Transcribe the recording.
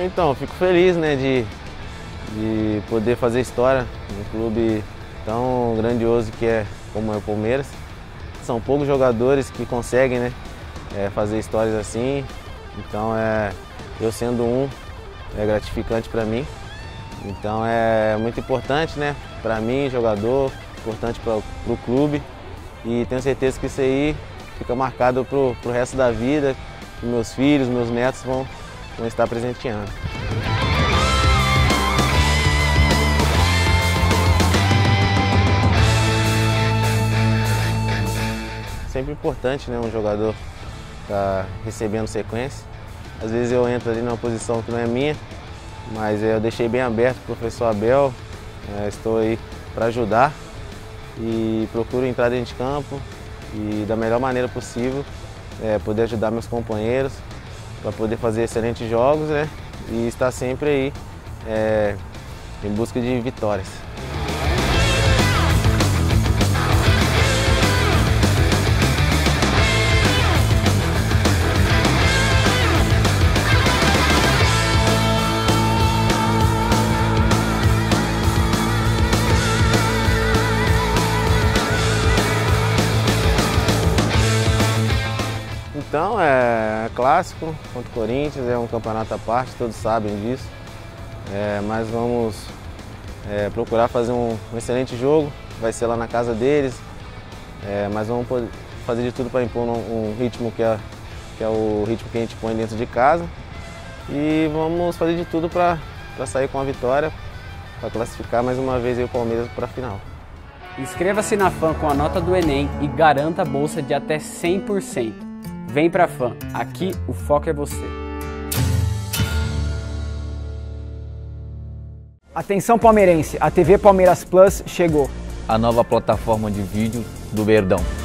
Então, eu fico feliz, né, de poder fazer história num clube tão grandioso que é como é o Palmeiras. São poucos jogadores que conseguem, né, fazer histórias assim, então eu sendo um, é gratificante para mim. Então é muito importante, né, para mim, jogador, importante para o clube, e tenho certeza que isso aí fica marcado pro resto da vida, que meus filhos, meus netos vão estar presenteando. Sempre importante, né, um jogador estar recebendo sequência. Às vezes eu entro ali numa posição que não é minha, mas eu deixei bem aberto para o professor Abel, estou aí para ajudar e procuro entrar dentro de campo e da melhor maneira possível poder ajudar meus companheiros para poder fazer excelentes jogos, né, e estar sempre aí em busca de vitórias. Então, é clássico contra o Corinthians, é um campeonato à parte, todos sabem disso. Mas vamos procurar fazer um excelente jogo, vai ser lá na casa deles, mas vamos fazer de tudo para impor um ritmo que é o ritmo que a gente põe dentro de casa. E vamos fazer de tudo para sair com a vitória, para classificar mais uma vez aí o Palmeiras para a final. Inscreva-se na FAM com a nota do Enem e garanta a bolsa de até 100%. Vem pra FAM, aqui o foco é você. Atenção palmeirense, a TV Palmeiras Plus chegou. A nova plataforma de vídeo do Verdão.